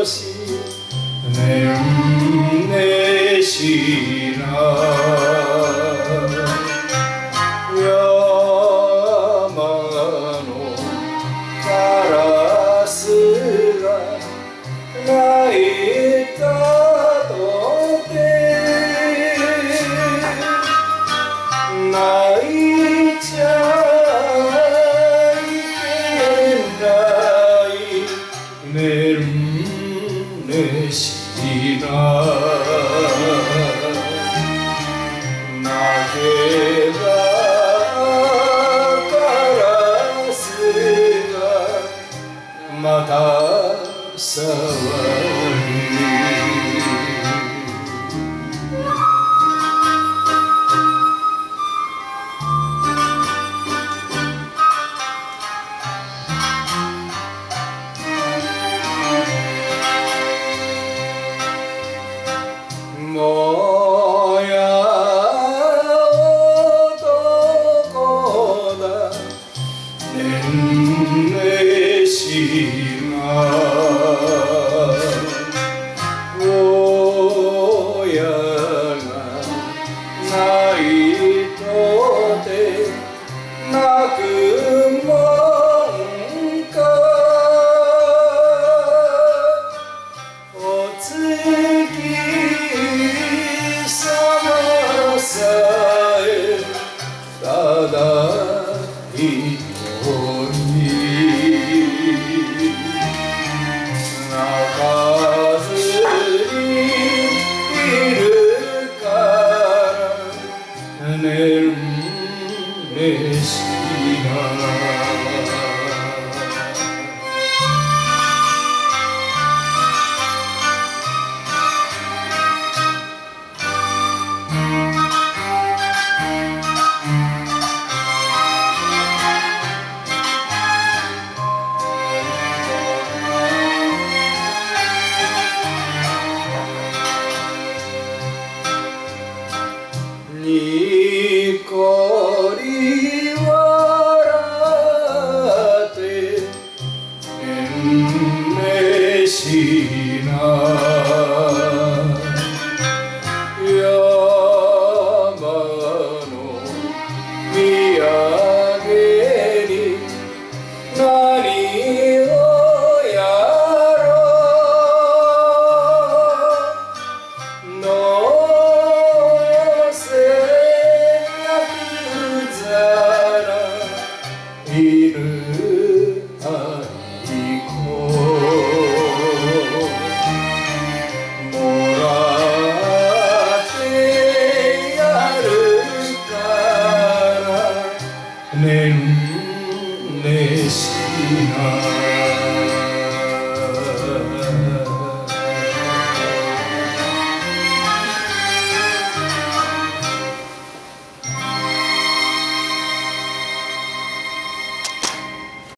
しねんねしな山のカラスが鳴いたとて泣いちゃいけないねんねしな泣けばカラスがまた騒ぐもや男だねんねしな親が泣いとて泣くもんかお月さえただ一人泣かずにいるからねんねしなにこり笑ってねんねしな山の土産に何をやろうの犬あいこもらってやるからねんねしな